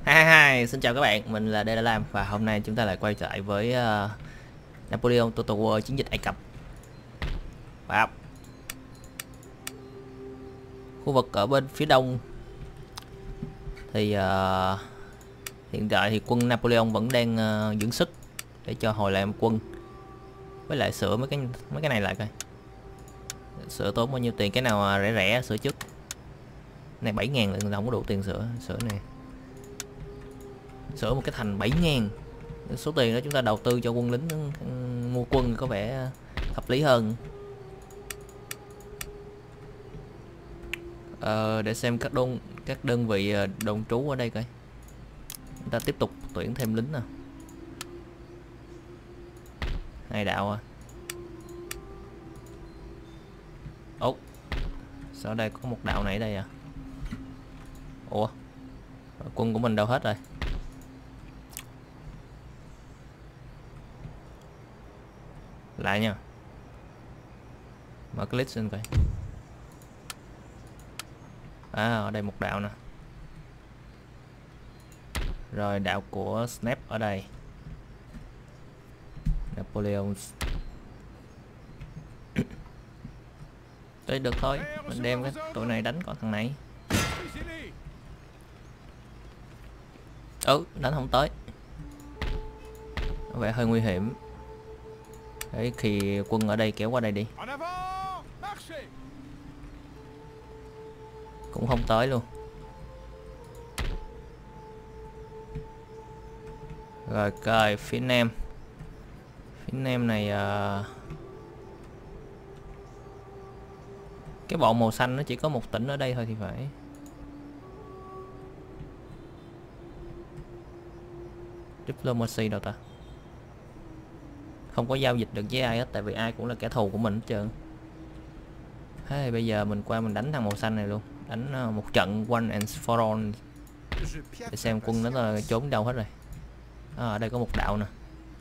Xin chào các bạn, mình là Đê Lam và hôm nay chúng ta lại quay trở lại với Napoleon Total War chiến dịch Ai Cập. Và khu vực ở bên phía đông thì hiện tại thì quân Napoleon vẫn đang dưỡng sức để cho hồi lại quân, với lại sửa mấy cái này lại coi. Sửa tốn bao nhiêu tiền, cái nào rẻ rẻ sửa trước. Này 7.000 là không có đủ tiền sửa này. Sửa một cái thành 7.000. Số tiền đó chúng ta đầu tư cho quân lính mua quân có vẻ hợp lý hơn. Để xem các đơn vị đồn trú ở đây coi. Chúng ta tiếp tục tuyển thêm lính nào. 2 đạo à. Ủa, sao đây có một đạo này ở đây à? Ủa, quân của mình đâu hết rồi? Lại nha, mở cái list lên coi. Ở đây một đạo nè. Rồi đạo của Snap ở đây, Napoleon. Tới được thôi, mình đem cái tụi này đánh con thằng này. Đánh không tới, có vẻ hơi nguy hiểm. Đấy, khi quân ở đây kéo qua đây đi. Cũng không tới luôn. Rồi coi phía nam. Phía nam này cái bộ màu xanh nó chỉ có một tỉnh ở đây thôi thì phải. Diplomacy đâu ta? Không có giao dịch được với ai hết, tại vì ai cũng là kẻ thù của mình hết trơn. Hey, bây giờ mình qua mình đánh thằng màu xanh này luôn, đánh một trận one and for all để xem quân nó là trốn đâu hết rồi. Ở đây có một đạo nè.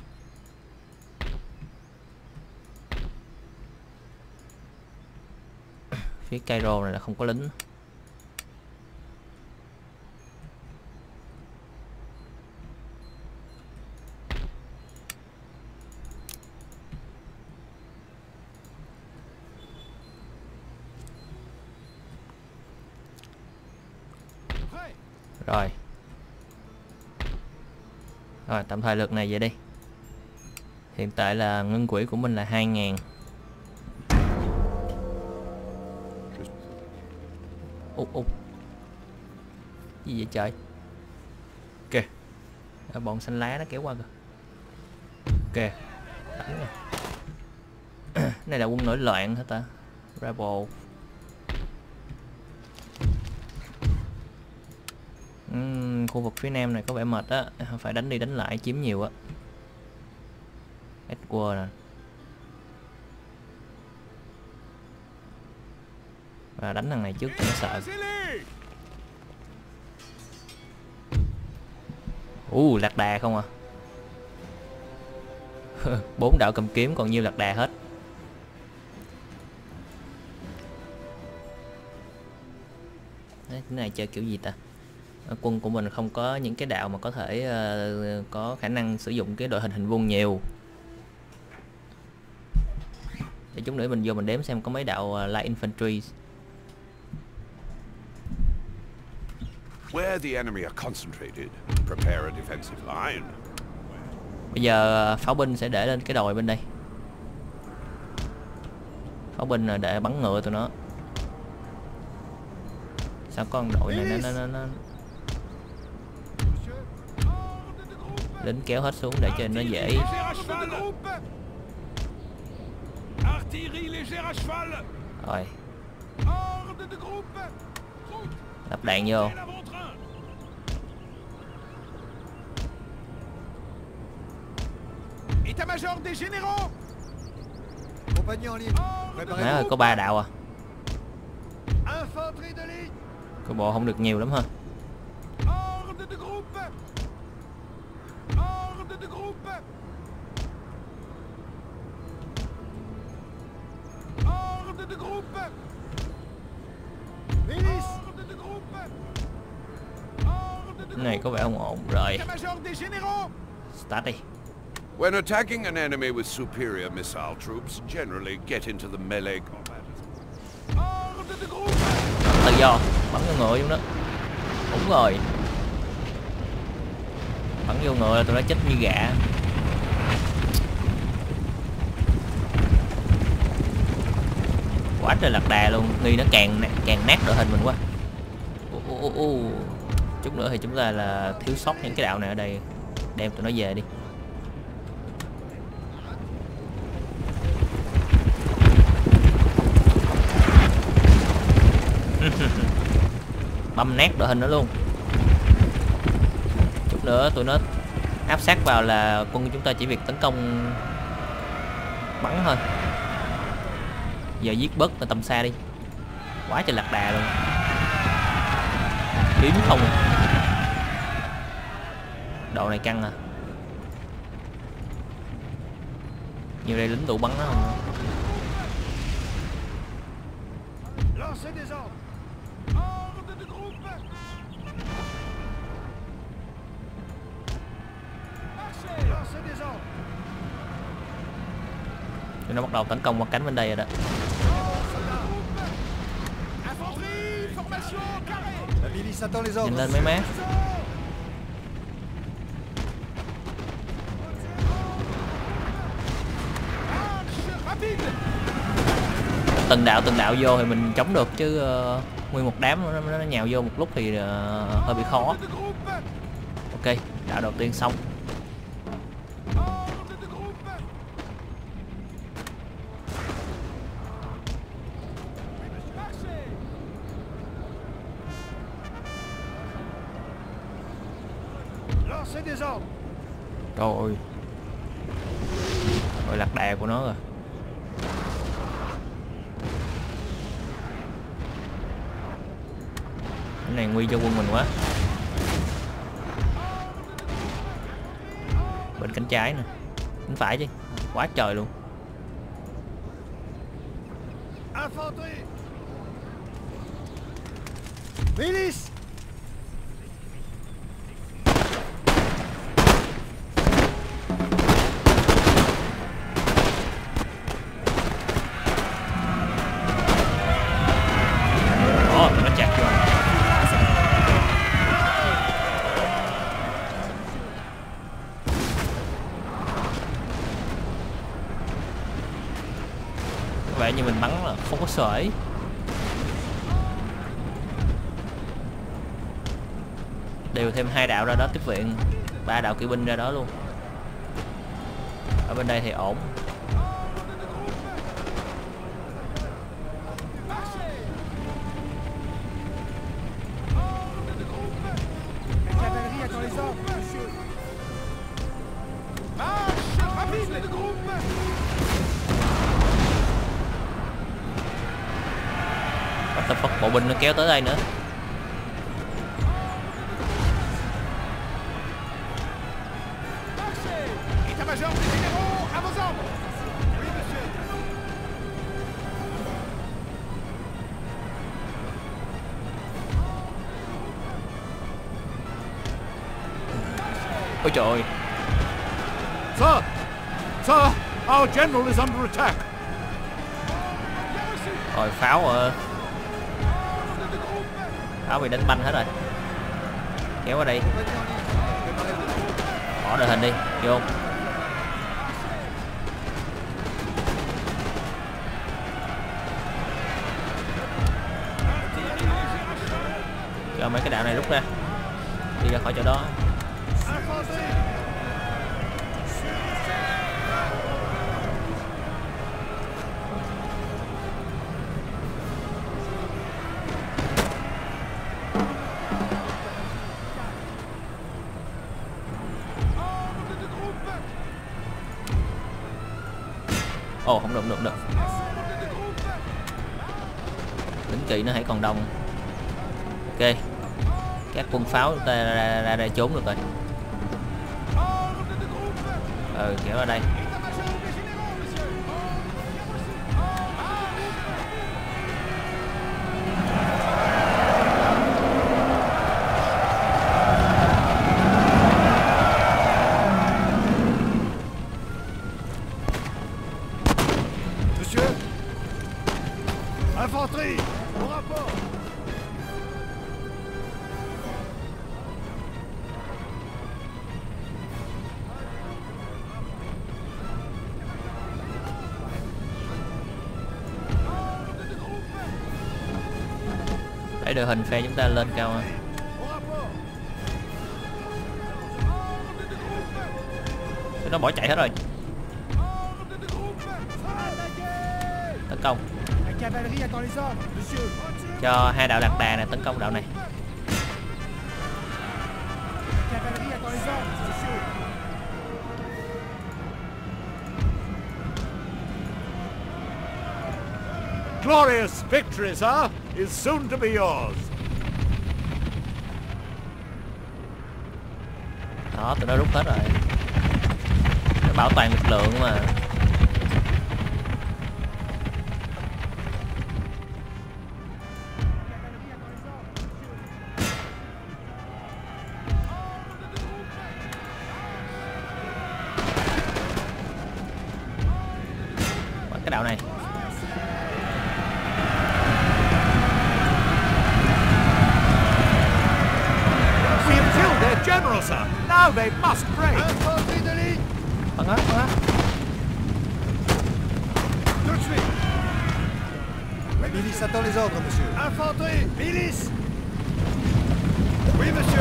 Phía Cairo này là không có lính. Rồi tạm thời lượt này vậy đi. Hiện tại là ngân quỹ của mình là 2.000. Gì vậy trời? Kìa, bọn xanh lá nó kéo qua kìa. Kìa, đánh nè. Này là quân nổi loạn hả ta? Rebel. Khu vực phía nam này có vẻ mệt á, phải đánh đi đánh lại chiếm nhiều á. Edward nè. Và đánh thằng này trước cho nó sợ. Lạc đà không à. 4 đạo cầm kiếm còn nhiêu lạc đà hết. Đấy, cái này chơi kiểu gì ta? Quân của mình không có những cái đạo mà có thể có khả năng sử dụng cái đội hình hình vuông nhiều. Để chút nữa mình vô mình đếm xem có mấy đạo light infantry. Bây giờ pháo binh sẽ để lên cái đồi bên đây. Pháo binh là để bắn ngựa tụi nó. Sao con đội này nó lính kéo hết xuống để cho nó dễ. Rồi đập đạn vô. Má ơi, có 3 đạo à. Cái bộ không được nhiều lắm ha. Cái này có vẻ không ổn rồi. Start đi. When attacking an enemy with superior missile troops, generally get into the melee combat. Tự do, bắn vô ngựa luôn đó. Đúng rồi. Bắn vô ngựa là tụi nó chết như gà. Quá trời lạc đà luôn, nghi nó càng nát đội hình mình quá. Chút nữa thì chúng ta là thiếu sót những cái đạo này ở đây, đem tụi nó về đi. Băm nát đội hình nó luôn. Chút nữa tụi nó áp sát vào là quân của chúng ta chỉ việc tấn công bắn thôi. Giờ giết bớt là tầm xa đi. Quá trời lạc đà luôn. Kiếm không. Độ này căng à. Nhiều đây lính tụ bắn nó không. Nó bắt đầu tấn công qua cánh bên đây rồi đó. Nhìn lên mấy má. Từng đạo vô thì mình chống được chứ nguyên một đám nó nhào vô một lúc thì hơi bị khó. Ok, đạo đầu tiên xong. Trời ơi. Rồi lạc đà của nó rồi. Cái này nguy cho quân mình quá. Bên cánh trái nè, cánh phải chứ. Quá trời luôn. Vậy như mình bắn là không có sợi. Đều thêm 2 đạo ra đó tiếp viện, 3 đạo kỵ binh ra đó luôn. Ở bên đây thì ổn. Bộ binh nó kéo tới đây nữa. Ôi trời ơi. Sir, our general is under attack. Rồi pháo bị đánh banh hết rồi. Kéo vào đây. Bỏ đội hình đi, vô. Cho mấy cái đạo này rút ra. Đi ra khỏi chỗ đó. Ồ, không được. Lính kỵ nó hãy còn đông. Ok. Các quân pháo chúng ta ra đây trốn được rồi. Kéo ra đây. đội hình phe chúng ta lên cao. Nó bỏ chạy hết rồi. Tấn công. Cho hai đạo lạc đà này tấn công đạo này. Glorious victory, sir, is soon to be yours. Đó, tụi nó rút hết rồi. Nó bảo toàn lực lượng mà. Bắn cái đạo này. We have killed their general, sir. Now they must break. Bắn hết, bắn hết. Milice attend les ordres, monsieur. Infanterie, milice. Oui, monsieur.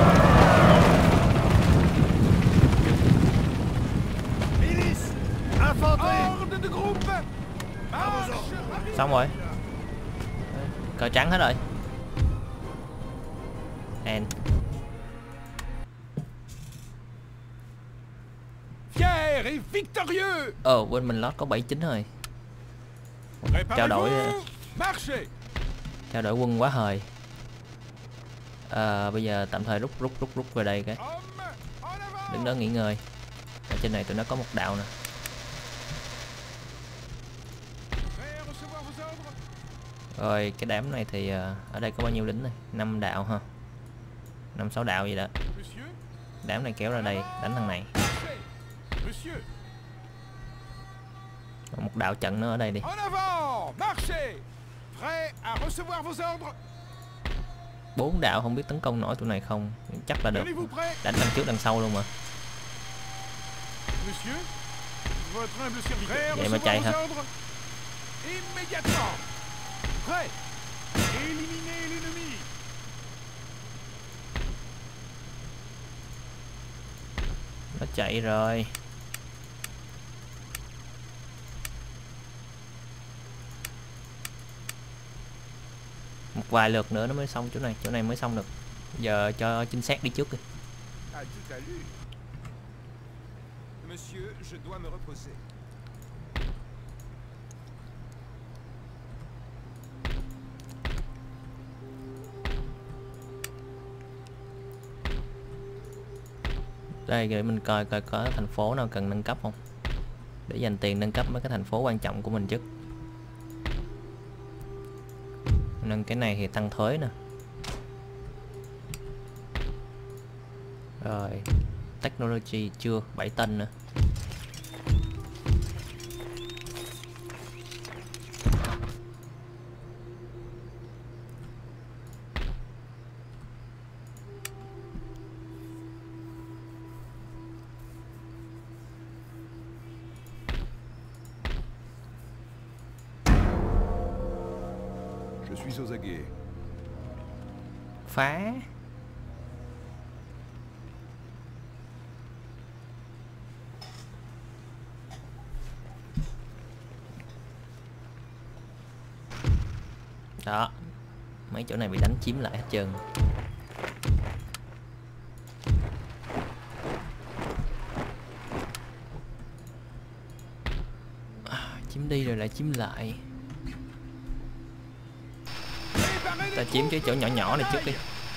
Milice, infanterie. Ordre de groupe. Xong rồi. Cờ trắng hết rồi. And Fier et victorieux. quên mình lót có 79 rồi. Trao đổi quân quá hời. Bây giờ tạm thời rút về đây cái. Đứng đó nghỉ ngơi. Ở trên này tụi nó có một đạo nè. Rồi cái đám này thì ở đây có bao nhiêu lính này? 5 đạo ha. 5-6 đạo gì đó. Đám này kéo ra đây đánh thằng này. Một đạo trận nữa ở đây đi. 4 đạo không biết tấn công nổi tụi này không. Chắc là được. Đánh đằng trước đằng sau luôn mà. Vậy mà chạy hả? Nó chạy rồi. Một vài lượt nữa nó mới xong chỗ này mới xong được. Giờ cho chính xác đi trước đi. Monsieur, je dois me reposer. Đây để mình coi coi có thành phố nào cần nâng cấp không. Để dành tiền nâng cấp mấy cái thành phố quan trọng của mình trước. Nâng cái này thì tăng thuế nè. Rồi technology chưa, 7 tân nữa. Je suis aux aguets. Phá. Đó. Mấy chỗ này bị đánh chiếm lại hết trơn. Chiếm đi rồi lại chiếm lại. Ta chiếm cái chỗ nhỏ nhỏ này trước đi.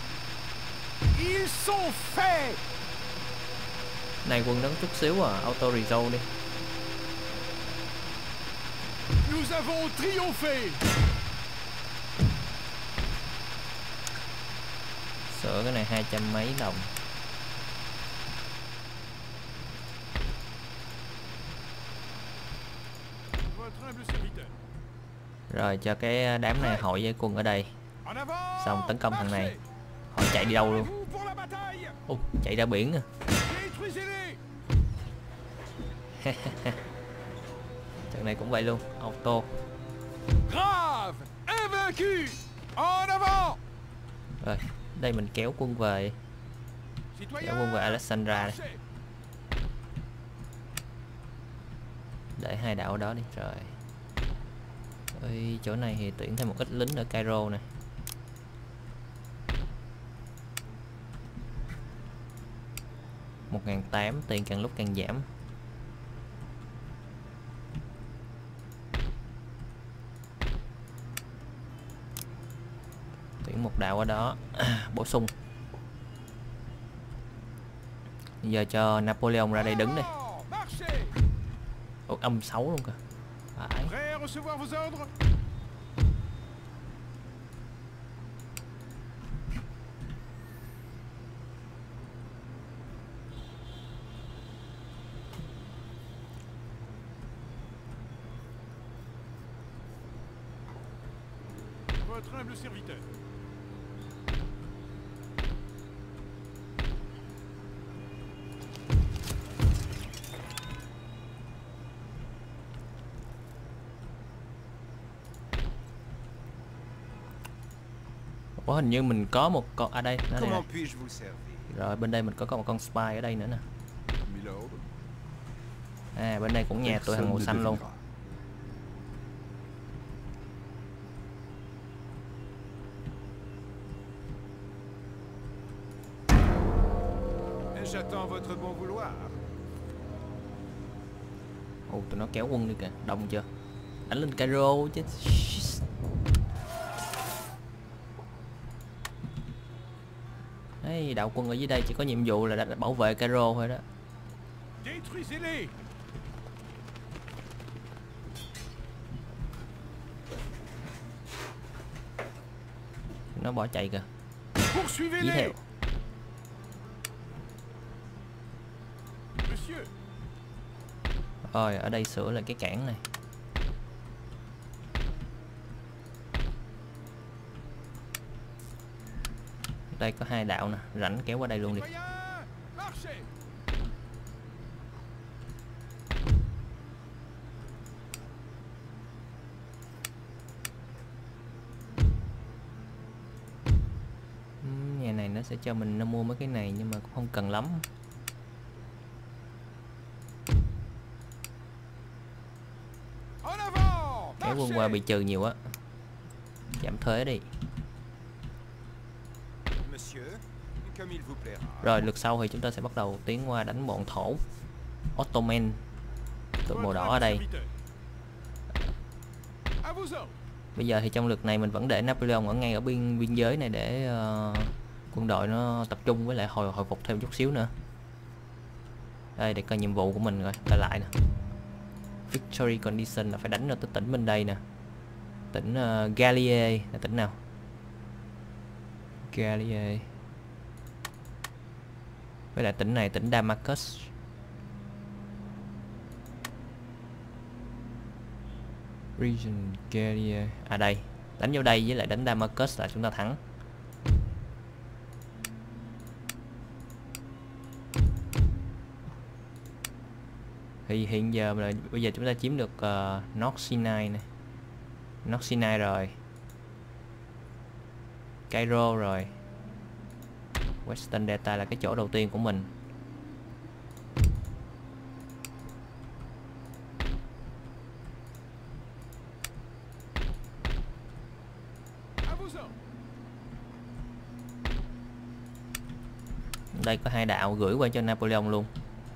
Này quân nó chút xíu à, auto resolve đi. Nous avons triomphé. Sửa cái này 200 mấy đồng. Rồi cho cái đám này hội với quân ở đây. Xong tấn công thằng này. Họ chạy đi đâu luôn. Chạy ra biển à. Trận này cũng vậy luôn. Auto. Grave, invaincu, en avant. Rồi, đây mình kéo quân về Alexandra đây. Để hai đạo ở đó đi. Rồi. Ôi, chỗ này thì tuyển thêm một ít lính ở Cairo này. $1.800, tiền càng lúc càng giảm. Tuyển một đạo ở đó. Bổ sung. Bây giờ cho Napoleon ra đây đứng đi. Ủa, âm 6 luôn kìa. Phải. Votre humble serviteur. Ủa, hình như mình có một con ở đây. Nó Comment puis-je vous servir? Rồi bên đây mình có một con spy ở đây nữa nè. Milord. À, bên đây cũng nhà tôi hàng màu xanh luôn. J'attends votre bon vouloir. Ồ, tụi nó kéo quân đi kìa, đông chưa? Đánh lên Cairo chứ. Đấy, đạo quân ở dưới đây chỉ có nhiệm vụ là bảo vệ Cairo thôi đó. Détruisez-les. Nó bỏ chạy kìa. Dí Poursuivez-les. theo. Monsieur. Rồi, ở đây sửa lại cái cảng này. Đây có hai đạo nè, rảnh kéo qua đây luôn đi. Marchez. Nhà này nó sẽ cho mình nó mua mấy cái này nhưng mà cũng không cần lắm. En avant. Kéo quân qua bị trừ nhiều á. Giảm thuế đi. Monsieur, comme il vous plaira. Rồi lượt sau thì chúng ta sẽ bắt đầu tiến qua đánh bọn thổ Ottoman. Tụi màu đỏ ở đây. À vos ordres. Bây giờ thì trong lượt này mình vẫn để Napoleon ở ngay ở biên giới này để quân đội nó tập trung với lại hồi phục thêm chút xíu nữa. Đây để coi nhiệm vụ của mình rồi, lại nè. Victory condition là phải đánh ra tới tỉnh bên đây nè. Tỉnh Gallie là tỉnh nào? Gallie. Với lại tỉnh này tỉnh Damascus. Region Gallie. À đây, đánh vào đây với lại đánh Damascus là chúng ta thắng. Thì hiện giờ là bây giờ chúng ta chiếm được North Sinai này. North Sinai rồi. Cairo rồi. Western Delta là cái chỗ đầu tiên của mình. Đây có hai đạo gửi qua cho Napoleon luôn.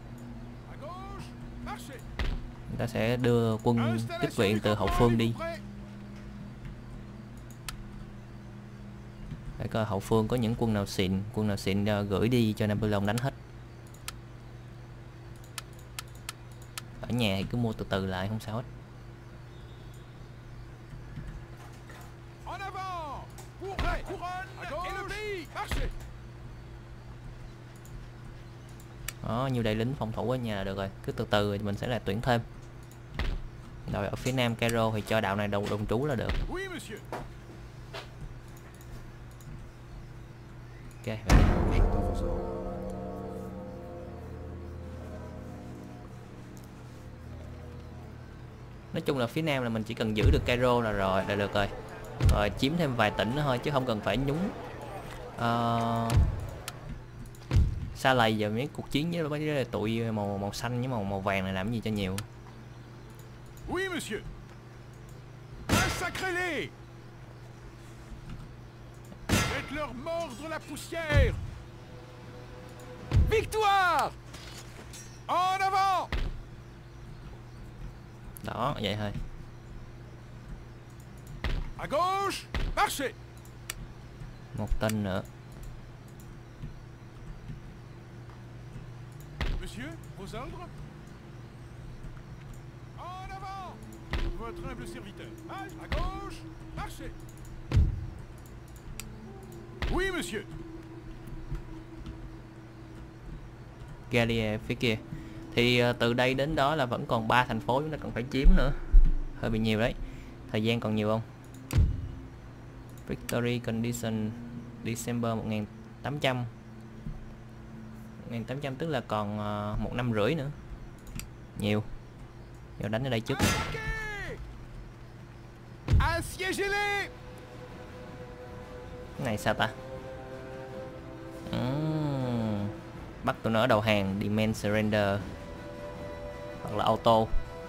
Chúng ta sẽ đưa quân tiếp viện từ hậu phương đi. Để coi hậu phương có những quân nào xịn gửi đi cho Napoleon đánh hết. Ở nhà thì cứ mua từ từ lại không sao hết. Đó, nhiều đại lính phòng thủ ở nhà là được rồi, cứ từ từ mình sẽ là tuyển thêm. Rồi ở phía nam Cairo thì cho đạo này đồng trú là được. Ok. Nói chung là phía nam là mình chỉ cần giữ được Cairo là được rồi. Rồi chiếm thêm vài tỉnh nữa thôi chứ không cần phải nhúng Xa lầy giờ mấy cuộc chiến với mấy cái tụi màu xanh với màu vàng này làm gì cho nhiều. Oui, monsieur. Massacrez-les. Faites-leur mordre la poussière. Victoire. En avant. Đó, vậy thôi. À gauche. Marchez. Một tên nữa. Monsieur, vos ordres. En avant. Votre humble serviteur. À gauche. Marchez. Oui, monsieur. Gallia phía kia. Thì từ đây đến đó là vẫn còn 3 thành phố chúng ta cần phải chiếm nữa. Hơi bị nhiều đấy. Thời gian còn nhiều không? Victory condition December 1800. 1800 tức là còn 1 năm rưỡi nữa. Nhiều. Giờ đánh ở đây trước. Assiégez-les. Cái này sao ta? Bắt tụi nó đầu hàng, demand surrender hoặc là auto.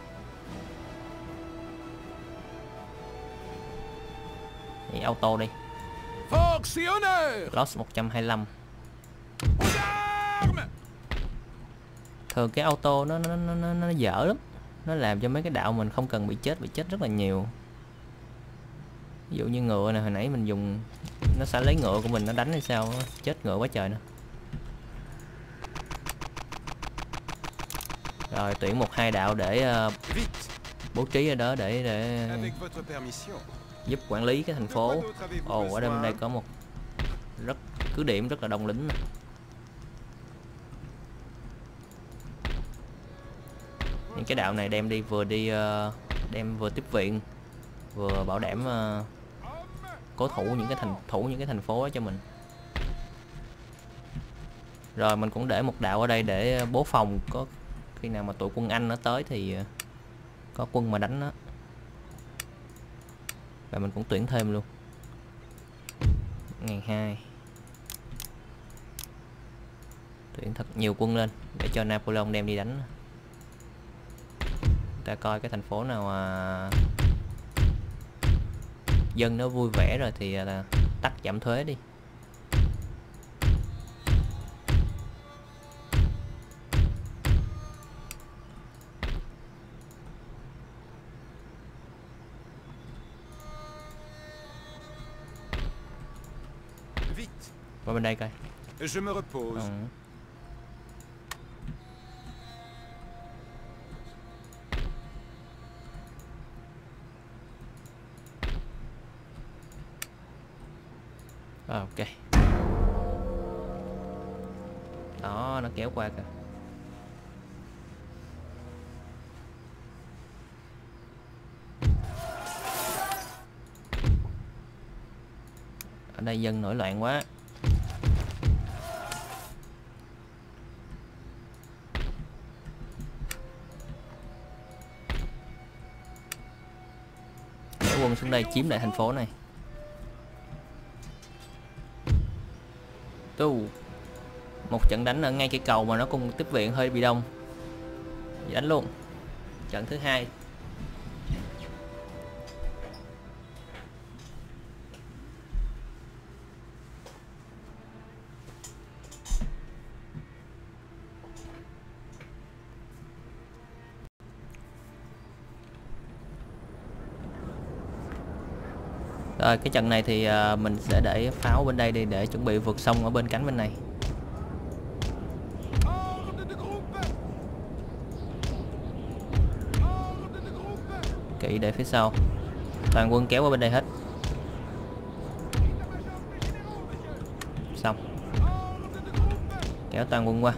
Thì auto đi. Force et honneur. Loss 125. Aux armes. Thường cái auto nó dở lắm. Nó làm cho mấy cái đạo mình không cần bị chết rất là nhiều. Ví dụ như ngựa này, hồi nãy mình dùng nó sẽ lấy ngựa của mình nó đánh hay sao, chết ngựa quá trời nữa. Rồi tuyển 1-2 đạo để bố trí ở đó để giúp quản lý cái thành phố. Ồ, ở đây có một cứ điểm rất là đông lính này. Những cái đạo này đem vừa tiếp viện vừa bảo đảm cố thủ những cái thành phố đó cho mình. Rồi mình cũng để một đạo ở đây để bố phòng, có khi nào mà tụi quân Anh nó tới thì có quân mà đánh nó. Và mình cũng tuyển thêm luôn. Ngày 2 tuyển thật nhiều quân lên để cho Napoleon đem đi đánh. Ta coi cái thành phố nào mà dân nó vui vẻ rồi thì tắt giảm thuế đi. Qua bên đây coi. Je me repose. Ok. Đó, nó kéo qua kìa. Ở đây dân nổi loạn quá. Kéo quân xuống đây chiếm lại thành phố này. Một trận đánh ở ngay cái cầu mà nó cùng tiếp viện hơi bị đông. Đánh luôn. Trận thứ 2. Rồi cái trận này thì mình sẽ để pháo bên đây đi để chuẩn bị vượt sông ở bên cánh bên này. Kỵ để phía sau. Toàn quân kéo qua bên đây hết. Xong. Kéo toàn quân qua.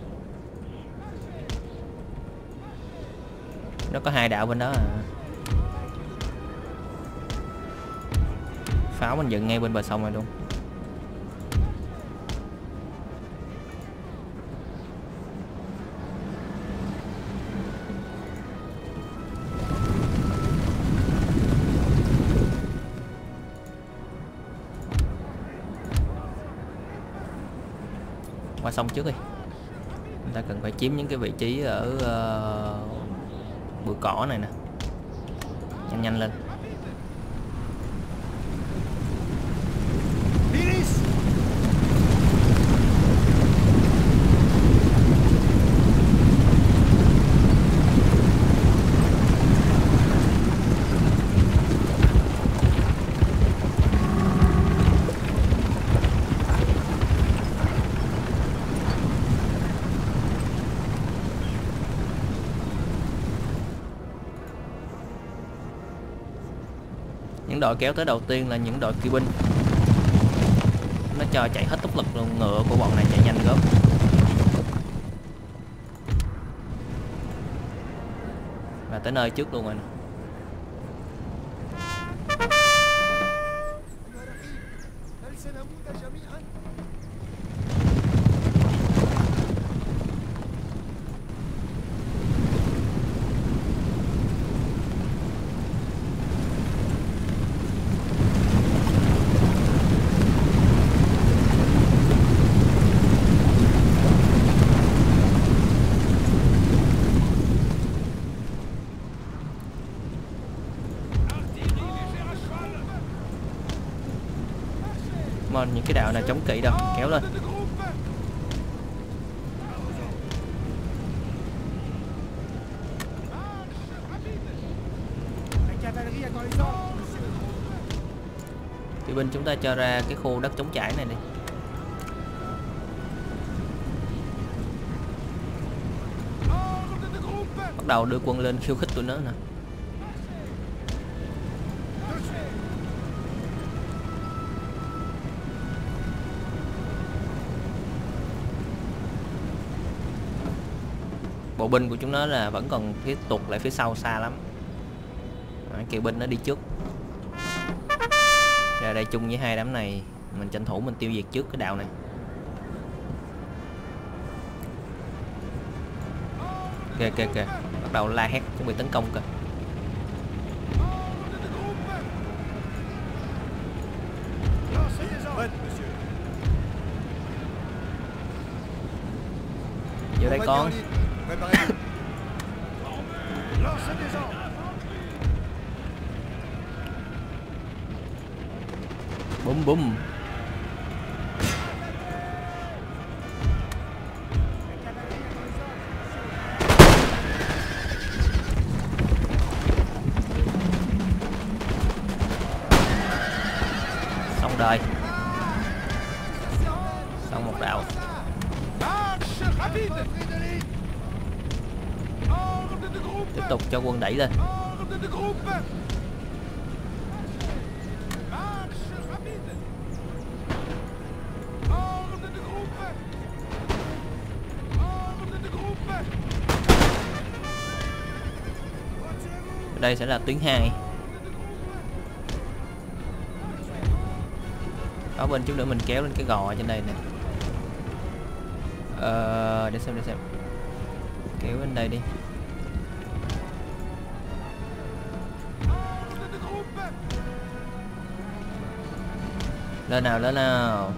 Nó có 2 đạo bên đó à. Pháo mình dựng ngay bên bờ sông này luôn. Qua sông trước đi. Chúng ta cần phải chiếm những cái vị trí ở bụi cỏ này nè. Nhanh nhanh lên. Những đội kéo tới đầu tiên là những đội kỵ binh. Nó cho chạy hết tốc lực luôn, ngựa của bọn này chạy nhanh gớm. Và tới nơi trước luôn rồi. Những cái đạo này chống kỵ đâu, kéo lên. Kỵ binh chúng ta cho ra cái khu đất trống trải này đi. Bắt đầu đưa quân lên khiêu khích tụi nó nè. Bộ binh của chúng nó là vẫn còn tụt lại phía sau xa lắm. Kỵ binh nó đi trước. Ra đây chung với hai đám này, mình tranh thủ mình tiêu diệt trước cái đạo này. Kìa, bắt đầu la hét chuẩn bị tấn công kìa. Vô đây con. Bum bum. Xong đời. Xong một đạo. Tiếp tục cho quân đẩy lên. Đây sẽ là tuyến 2. Ở bên chút nữa mình kéo lên cái gò trên đây nè. Để xem. Kéo lên đây đi. Lên nào.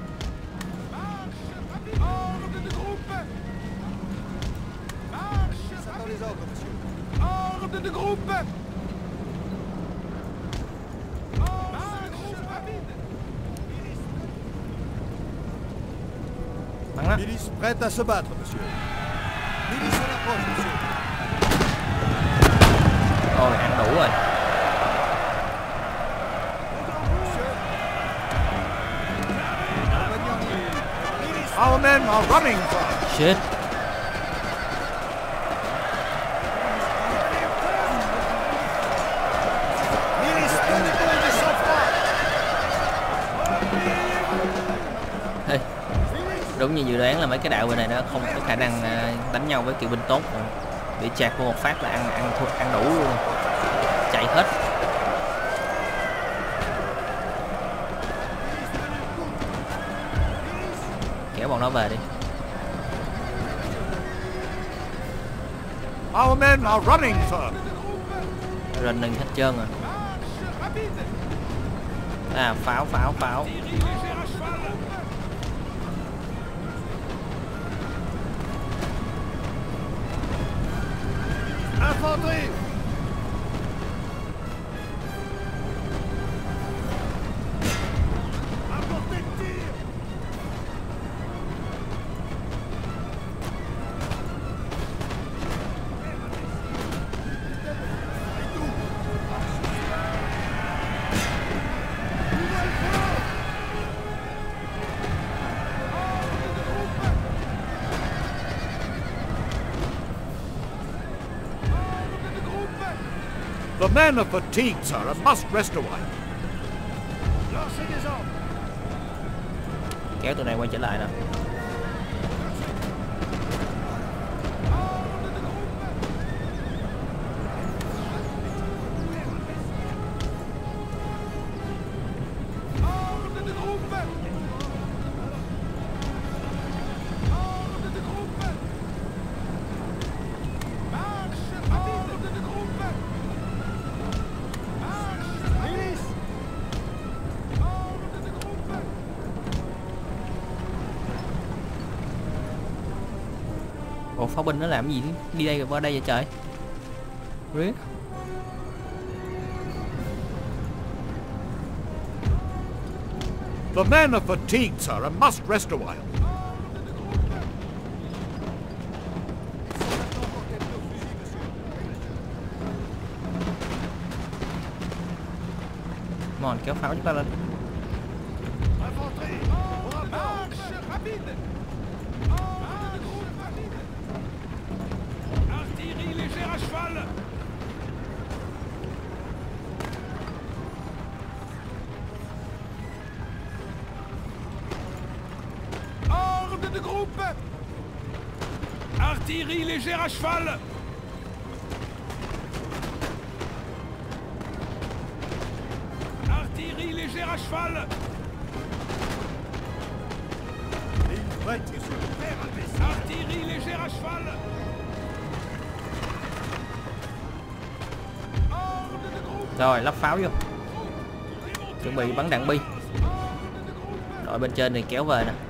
Milice prête à se battre, monsieur. Milice à l'approche, monsieur. Ôi, ăn đủ rồi. Our men are running for us. Shit. Hey. Đúng như dự đoán là mấy cái đạo bên này nó không có khả năng đánh nhau với kỵ binh tốt rồi. Bị chạc vô một phát là ăn đủ luôn. Chạy hết. Kéo bọn nó về đi. Our men are running, sir. Running hết trơn rồi. Pháo. Infantry! Apportez le tir! The men are fatigued, sir, and must rest a while. Kéo tụi này quay trở lại nè. Ủa pháo binh nó làm gì đi đây rồi qua đây vậy trời? Riết. The men are fatigued, sir, and must rest a while. Mòn kéo pháo chúng ta lên. Artillerie légère à cheval! Ordre de groupe! Artillerie légère à cheval! Artillerie légère à cheval! Artillerie légère à cheval! Rồi lắp pháo vô. Chuẩn bị bắn đạn bi. Đội bên trên này kéo về nè.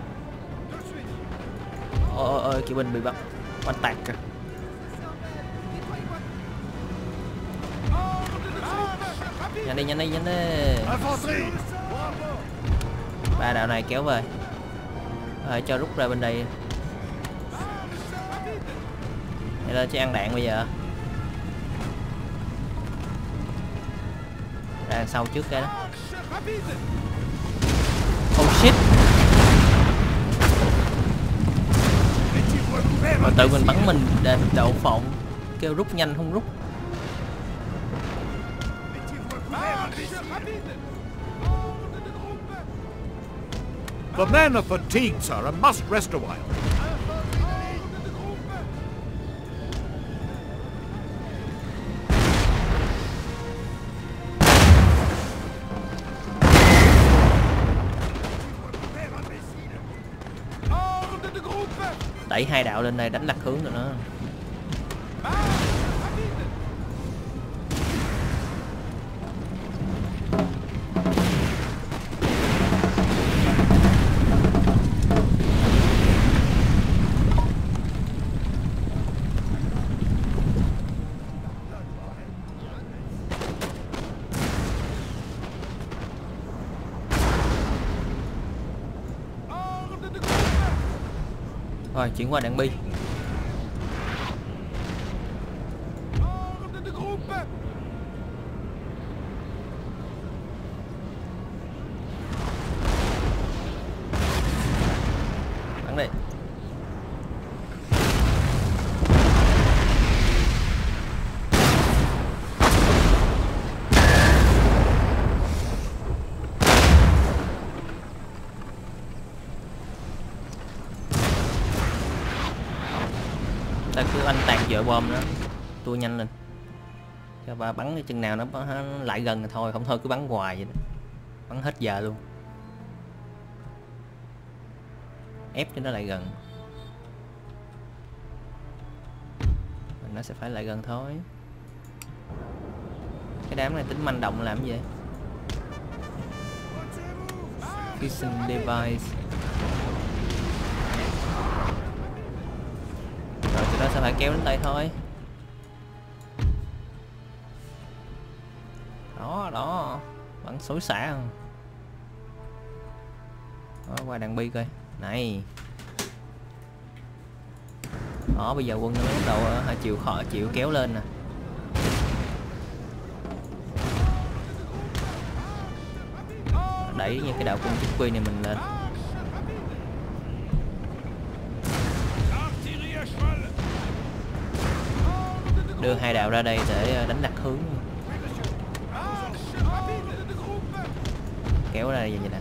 Ôi kỵ binh bị bắn oanh tạc kìa. Nhanh đi nhanh đi nhanh đi. Ba đạo này kéo về. Rồi cho rút ra bên đây. Để lên cho ăn đạn bây giờ. Ra đằng sau trước cái đó. Oh shit. Mà tự mình bắn mình đến đậu phộng. Kêu rút nhanh không rút. The men are fatigued, sir, and must rest a while. Đẩy hai đạo lên đây đánh lạc hướng rồi nữa. Rồi chuyển qua đạn bi. Bắn đi. Ta cứ anh tạc vợ bom đó, tua nhanh lên cho ba bắn cái chừng nào nó lại gần rồi thôi, không thôi cứ bắn hoài vậy đó. Bắn hết giờ luôn, ép cho nó lại gần, nó sẽ phải lại gần thôi. Cái đám này tính manh động làm gì vậy? Fusion device. Rồi tụi nó sẽ phải kéo đến đây thôi. Bắn xối xả không? Đó, qua đạn bi coi. Này. Đó, bây giờ quân nó bắt đầu chịu kéo lên nè. Đẩy những cái đạo quân chính quy này mình lên. Đưa hai đạo ra đây để đánh lạc hướng. Kéo ra đây vậy nè.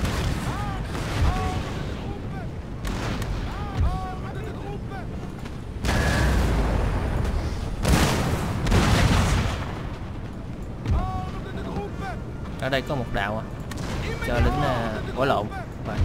Ở đây có một đạo cho lính bỏ lộn. Rồi.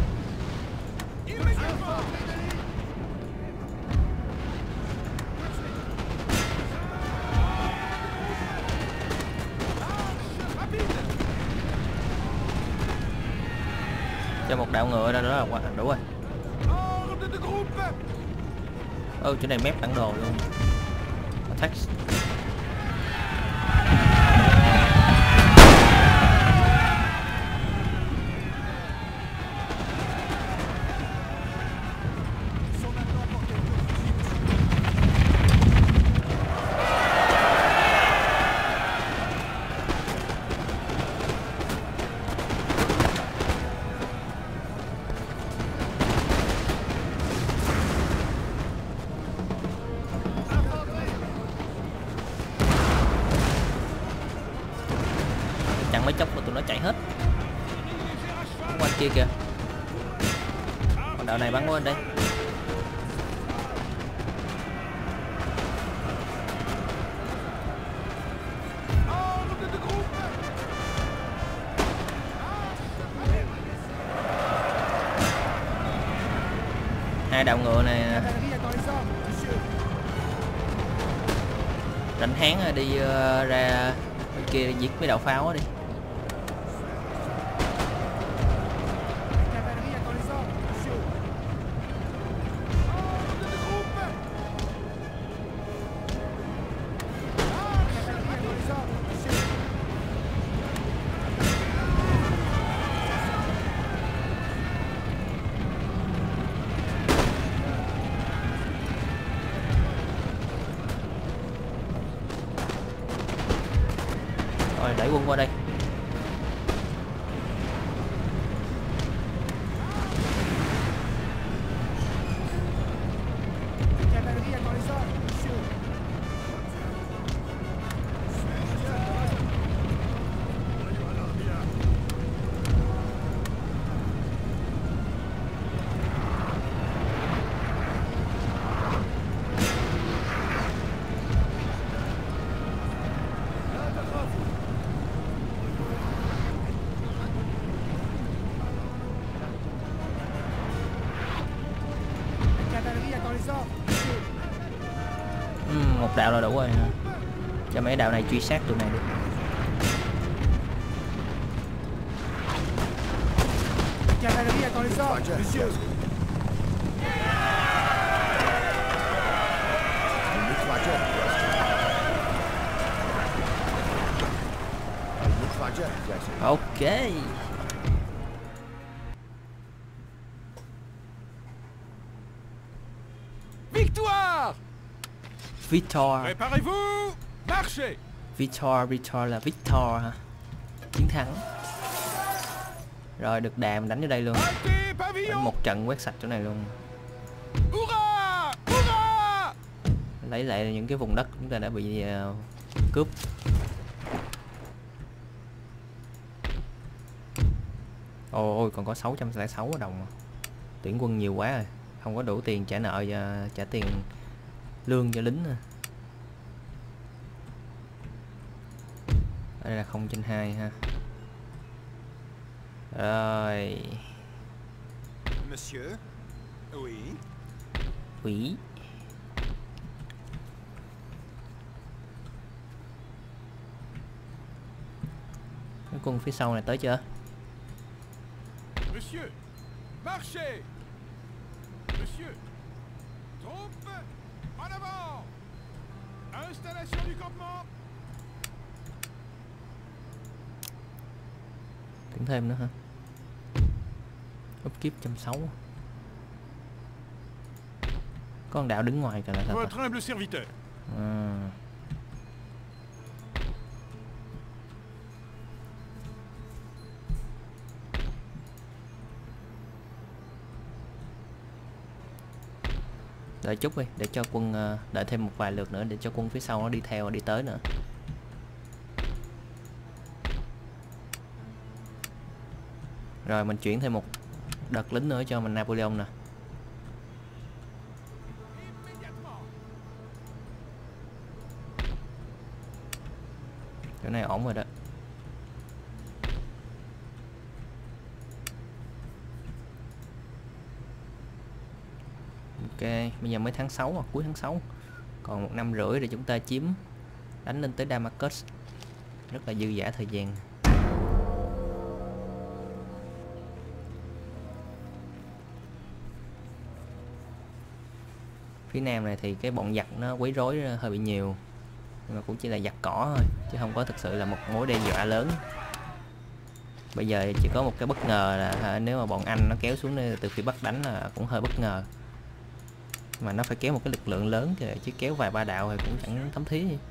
Cho một đạo ngựa ra đó là đủ rồi. Chỗ này mép bản đồ luôn. Attack. Chẳng mấy chốc mà tụi nó chạy hết. Qua kia kìa. Còn đạo này bắn qua bên đây. Hai đạo ngựa này đánh Hán đi ra bên kia giết mấy đạo pháo đi. Rồi đẩy quân qua đây. Một đạo là đủ rồi. Cho mấy đạo này truy sát tụi này đi. Ok. Victoire! Victor. Préparez-vous! Marchez! Victor là Victor hả? Chiến thắng. Rồi được đàm đánh vô đây luôn. Đánh một trận quét sạch chỗ này luôn. Lấy lại những cái vùng đất chúng ta đã bị cướp. Ôi còn có 606 đồng. Tuyển quân nhiều quá rồi, không có đủ tiền trả nợ và trả tiền lương cho lính. Ở đây là 0/2 ha. Rồi. Monsieur. Oui. Quỷ. Cái quân phía sau này tới chưa? Monsieur! Marchez! Monsieur! Troupes! En avant! Installation du campement! Tuyển thêm nữa hả? Upkeep 160. Có con đạo đứng ngoài kìa là sao? Votre humble serviteur. À. Đợi chút đi, để cho quân đợi thêm một vài lượt nữa để cho quân phía sau nó đi theo đi tới nữa. Rồi mình chuyển thêm một đợt lính nữa cho mình Napoleon nè. Chỗ này ổn rồi đó. Ok, bây giờ mới tháng 6 à, cuối tháng 6. Còn 1 năm rưỡi để chúng ta chiếm, đánh lên tới Damascus. Rất là dư dả thời gian. Phía nam này thì cái bọn giặc nó quấy rối hơi bị nhiều, nhưng mà cũng chỉ là giặc cỏ thôi chứ không có thực sự là một mối đe dọa lớn. Bây giờ chỉ có một cái bất ngờ là nếu mà bọn Anh nó kéo xuống đây từ phía bắc đánh là cũng hơi bất ngờ, mà nó phải kéo một cái lực lượng lớn kìa, chứ kéo vài ba đạo thì cũng chẳng thấm thí gì.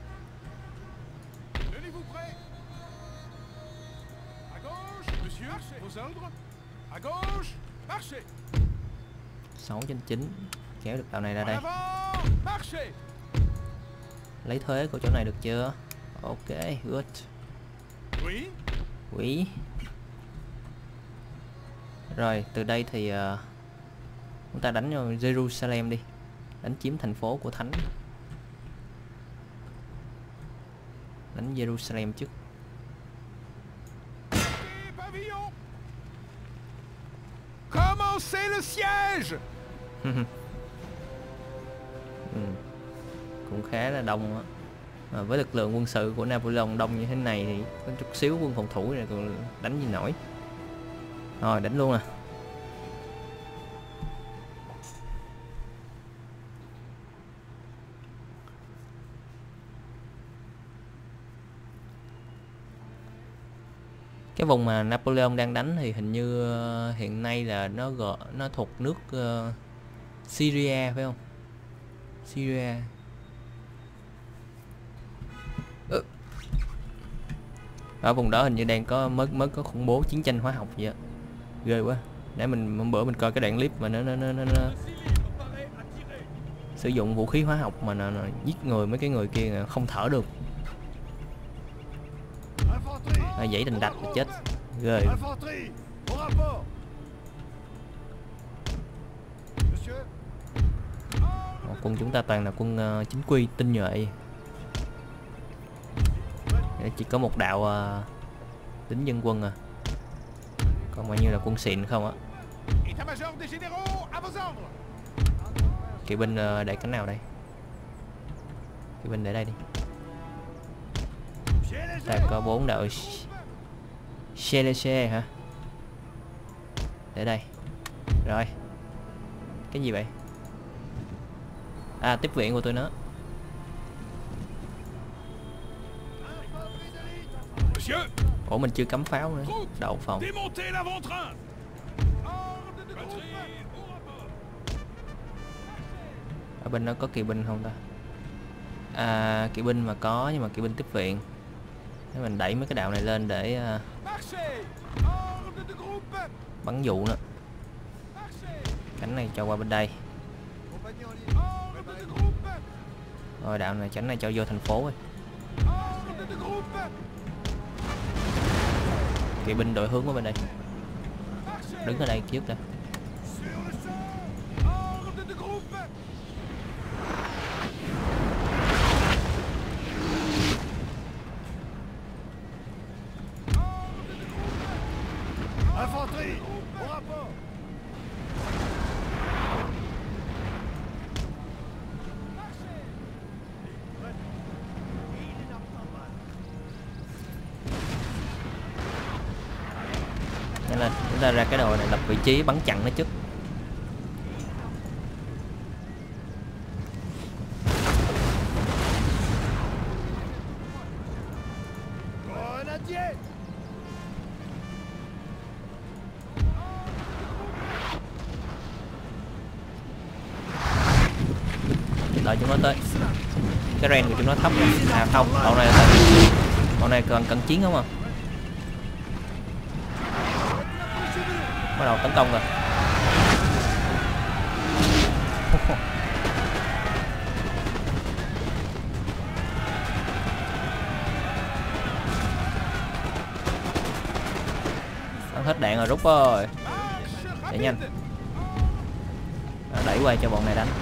6/9 kéo được đạo này ra đây. Lấy thuế của chỗ này được chưa? Ok, good. Quỷ. Rồi từ đây thì chúng ta đánh vào Jerusalem đi, đánh chiếm thành phố của Thánh. Đánh Jerusalem trước. Commencez le siège. Cũng khá là đông á. Với lực lượng quân sự của Napoleon đông như thế này thì có chút xíu quân phòng thủ này còn đánh gì nổi. Rồi đánh luôn nè. Cái vùng mà Napoleon đang đánh thì hình như hiện nay là nó thuộc nước Syria phải không? Syria. Ở vùng đó hình như đang có mới có khủng bố chiến tranh hóa học vậy á. Ghê quá. Để mình hôm bữa mình coi cái đoạn clip mà nó sử dụng vũ khí hóa học mà nó giết người, mấy cái người kia không thở được. Dãy đình đạch chết. Ghê. Quân chúng ta toàn là quân chính quy tinh nhuệ. Chỉ có một đạo lính dân quân à, còn bao nhiêu là quân xịn không á. Kỵ binh để cánh nào đây? Kỵ binh để đây đi. Ta có 4 đạo CLC hả? Để đây. Rồi. Cái gì vậy? À, tiếp viện của tôi nó. Ủa mình chưa cắm pháo nữa. Đậu phòng. Ở bên đó có kỵ binh không ta? À, kỵ binh mà có, nhưng mà kỵ binh tiếp viện. Nếu mình đẩy mấy cái đạo này lên để bắn dụ nữa. Cánh này cho qua bên đây. Rồi đạo này cánh này cho vô thành phố rồi. Kỵ binh đổi hướng ở bên đây. Đứng ở đây trước đây. Nên là chúng ta ra cái đồ này lập vị trí bắn chặn nó trước. đợi chúng nó tới. Cái range của chúng nó thấp rồi. À không, bọn này bọn này còn cận chiến không à. Bắt đầu tấn công rồi. Hết đạn rồi, rút rồi. Chạy nhanh. Đẩy qua cho bọn này đánh.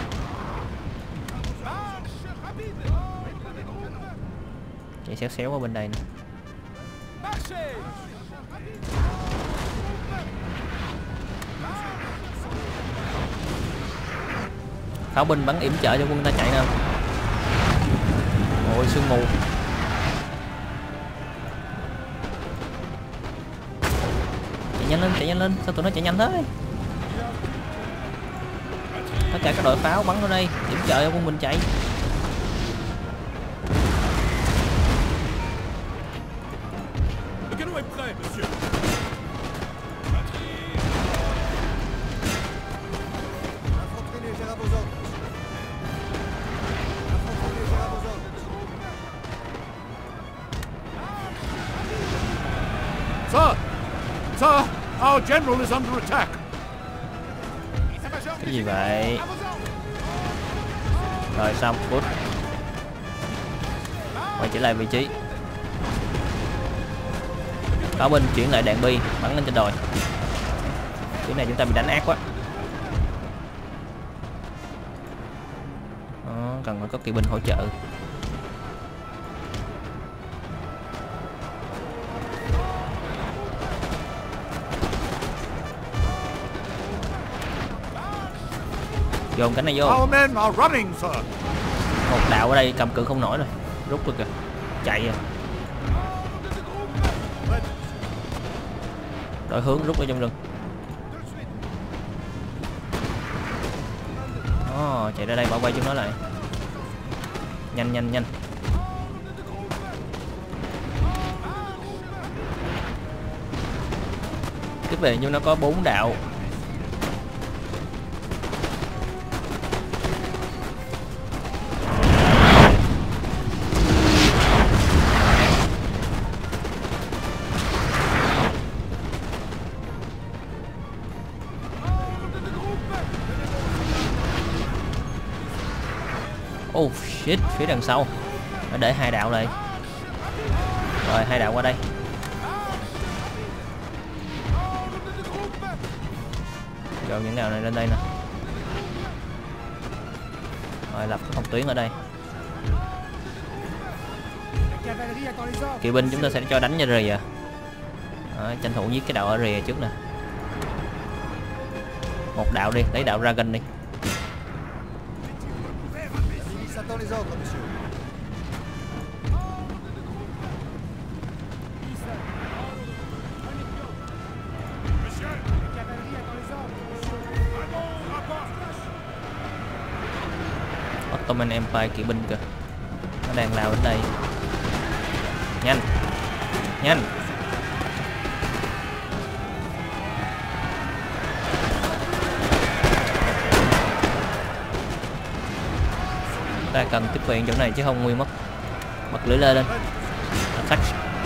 Chạy xéo xéo ở bên đây nè. Pháo binh bắn yểm trợ cho quân ta chạy nè. Ôi sương mù. Chạy nhanh lên, sao tụi nó chạy nhanh thế? Tất cả các đội pháo bắn ở đây, yểm trợ cho quân mình chạy. Sir, our general is under attack. Cái gì vậy? Rồi xong, good. Quay trở lại vị trí. Pháo binh chuyển lại đạn bi, bắn lên trên đồi. Cái này chúng ta bị đánh ác quá. Đó, cần phải có kỵ binh hỗ trợ. Dồn cánh này vô. Our men are running, sir. Một đạo ở đây cầm cự không nổi rồi, rút rồi kìa, chạy rồi. Đổi hướng rút vào trong rừng. Chạy ra đây bảo vệ chúng nó lại. Nhanh nhanh nhanh. Tiếp về nhưng nó có 4 đạo. Oh shit, phía đằng sau nó để 2 đạo này. Rồi 2 đạo qua đây. Rồi những đạo này lên đây nè. Rồi lập cái phòng tuyến ở đây. Kỵ binh chúng ta sẽ cho đánh cho rìa. Tranh thủ giết cái đạo ở rìa trước nè. Một đạo đi, lấy đạo Dragon đi. Les ordres, monsieur. Ottoman Empire kỵ binh kìa. Nó đang lao đến đây. Nhanh. Nhanh. Ta cần tiếp viện chỗ này chứ không nguy mất. Bật lưỡi lên. Attack.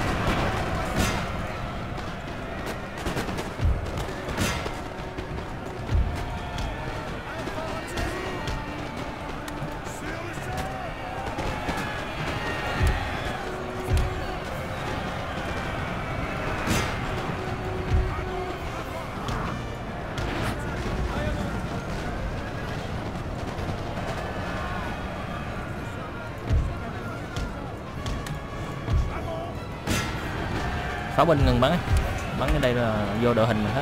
Pháo binh ngừng bắn ấy. Bắn ở đây là vô đội hình mình hết.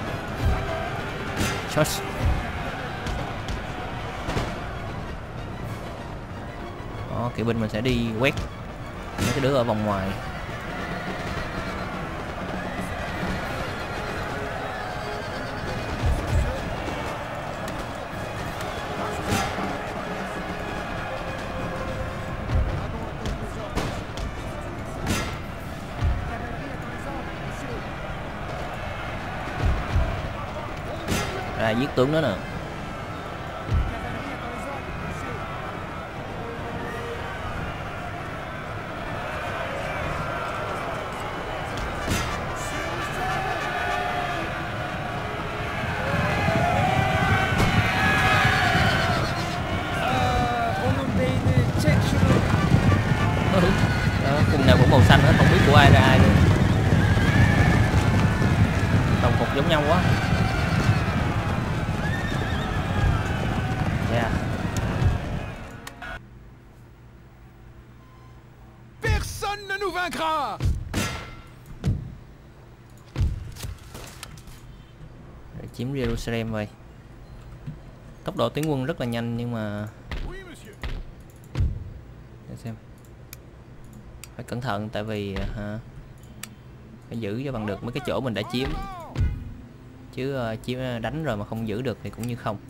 Charge. Đó, kỵ binh mình sẽ đi quét mấy cái đứa ở vòng ngoài. Ra giết tướng đó nè. xanh hết, không biết của ai ra ai luôn. Đồng phục giống nhau quá. Yeah. Personne ne nous vaincra. Để chiếm Jerusalem rồi. Tốc độ tiến quân rất là nhanh nhưng mà để xem, phải cẩn thận tại vì phải giữ cho bằng được mấy cái chỗ mình đã chiếm, chứ chiếm đánh rồi mà không giữ được thì cũng như không.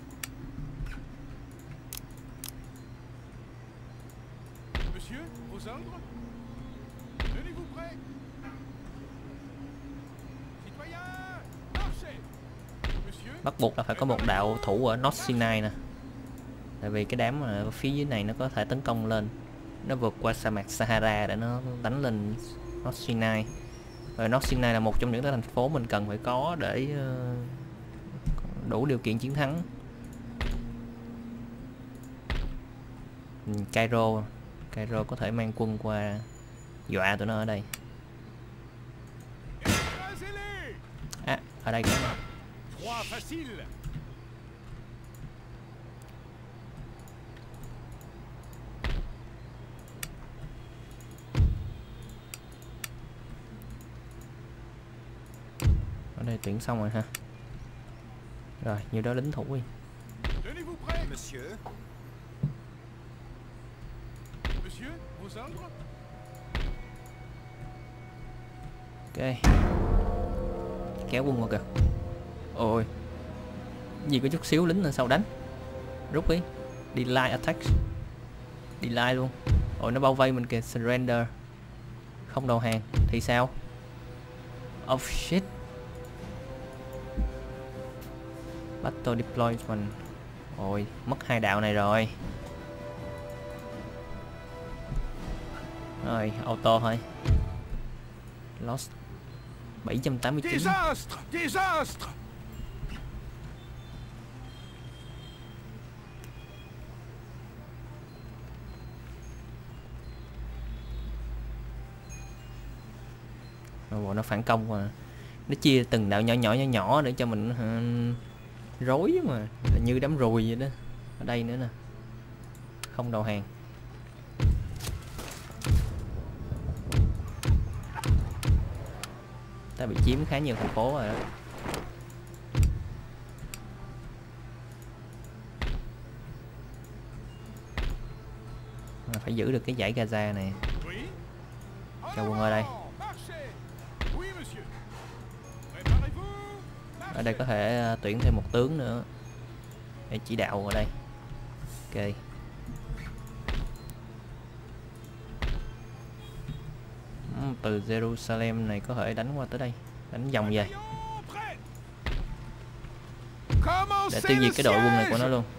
Bắt buộc là phải có một đạo thủ ở North Sinai nè, tại vì cái đám ở phía dưới này nó có thể tấn công lên, nó vượt qua sa mạc Sahara để nó đánh lên North Sinai. Và North Sinai là một trong những thành phố mình cần phải có để đủ điều kiện chiến thắng. Cairo có thể mang quân qua dọa tụi nó ở đây. À, ở đây có ở đây tuyển xong rồi ha. Rồi, nhiều đó lính thủ đi. Ok. Kéo quân vào kìa. Ôi. Gì có chút xíu lính lên sau đánh. Rút đi. Delay attack. Delay luôn. Ôi nó bao vây mình kìa. Surrender. Không đầu hàng. Thì sao? Oh shit. Battle deployment. Ôi mất 2 đạo này rồi. Rồi auto thôi. Lost 789. Désastre! Désastre! Rồi nó phản công mà. Nó chia từng đạo nhỏ để cho mình rối mà, như đám ruồi vậy đó. Ở đây nữa nè. Không đầu hàng. Ta bị chiếm khá nhiều thành phố rồi đó. Mà phải giữ được cái dãy Gaza này. Cho quân ở đây. Ở đây có thể tuyển thêm một tướng nữa để chỉ đạo ở đây. Ok. Từ Jerusalem này có thể đánh qua tới đây, đánh vòng về để tiêu diệt cái đội quân này của nó luôn.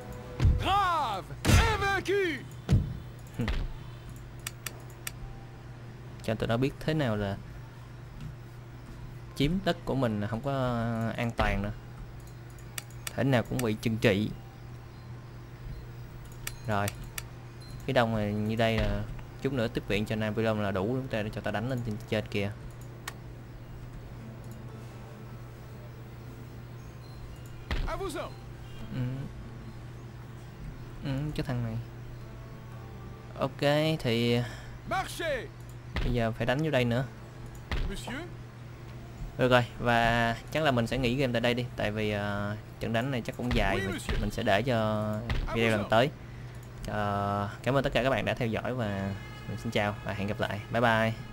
Cho tụi nó biết thế nào là chiếm đất của mình không có an toàn nữa, thế nào cũng bị trừng trị. Rồi phía đông này như đây là chút nữa tiếp viện cho Napoleon là đủ để cho ta đánh lên trên kìa. Cái thằng này. Ok thì bây giờ phải đánh vô đây nữa. Được rồi, và chắc là mình sẽ nghỉ game tại đây đi, tại vì trận đánh này chắc cũng dài, mình sẽ để cho video lần tới. Cảm ơn tất cả các bạn đã theo dõi và mình xin chào và hẹn gặp lại. Bye bye.